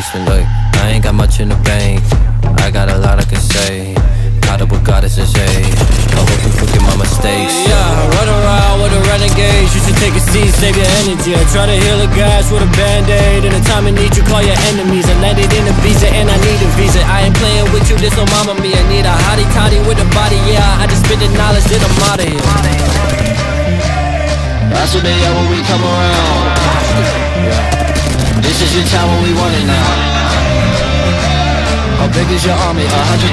basement. Look, I ain't got much in the bank, I got a lot I can say. Caught up with goddesses, hey, I hope you forget my mistakes. Yeah, run around with a renegade. You should take a seat, save your energy. I try to heal a gas with a band-aid. In a time of need, you call your enemies. I landed in a visa and I need a visa. I ain't playing with you, this no mama me. I need a hottie toddy with a body, yeah. I just spit the knowledge, then I'm outta here. That's what they are when we come around. This is your time when we want it now. How big is your army? 100,000.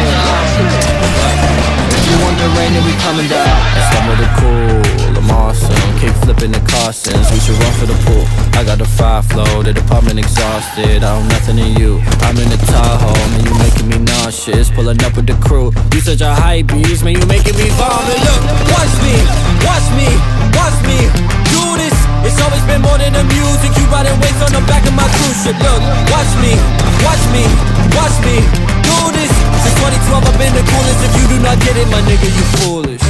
If you want the rain, then we coming down. Some of the cool, I'm awesome. Keep flipping the Carsons, we should run for the pool. I got the 5 flow, the department exhausted. I owe nothing to you, I'm in the Tahoe. Man, you making me nauseous, pulling up with the crew. You such a hype beast, man, you making me vomit. Look, watch me, watch me, watch me do this. It's always been more than the music. You riding waves on the back of my cruise ship. Look, watch me, watch me, watch me do this. Since 2012 I've been the coolest. If you do not get it, my nigga, you foolish.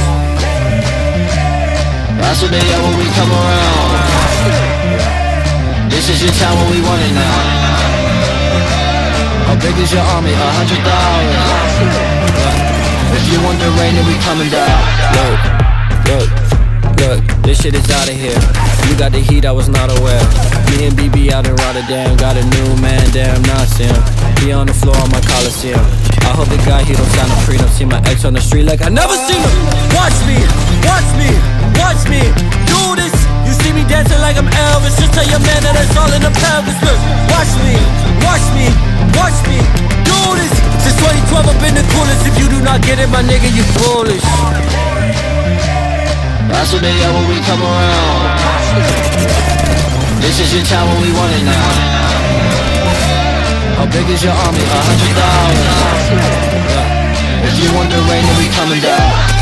That's what they are when we come around. This is your time when we want it now. How big is your army? 100,000. If you want the rain, then we coming down. Look, this shit is out of here. You got the heat, I was not aware. Me and BB out in Rotterdam. Got a new man, damn, not him. He on the floor on my Coliseum. I hope the guy, he don't sign a prenup. See my ex on the street like I never seen him. Watch me, watch me, watch me do this. You see me dancing like I'm Elvis. Just tell your man that it's all in the pelvis. Look, watch me, watch me, watch me do this. Since 2012 I've been the coolest. If you do not get it, my nigga, you foolish. That's what they are when we come around. This is your time when we want it now. How big is your army? 100,000. If you want the rain, then we coming down.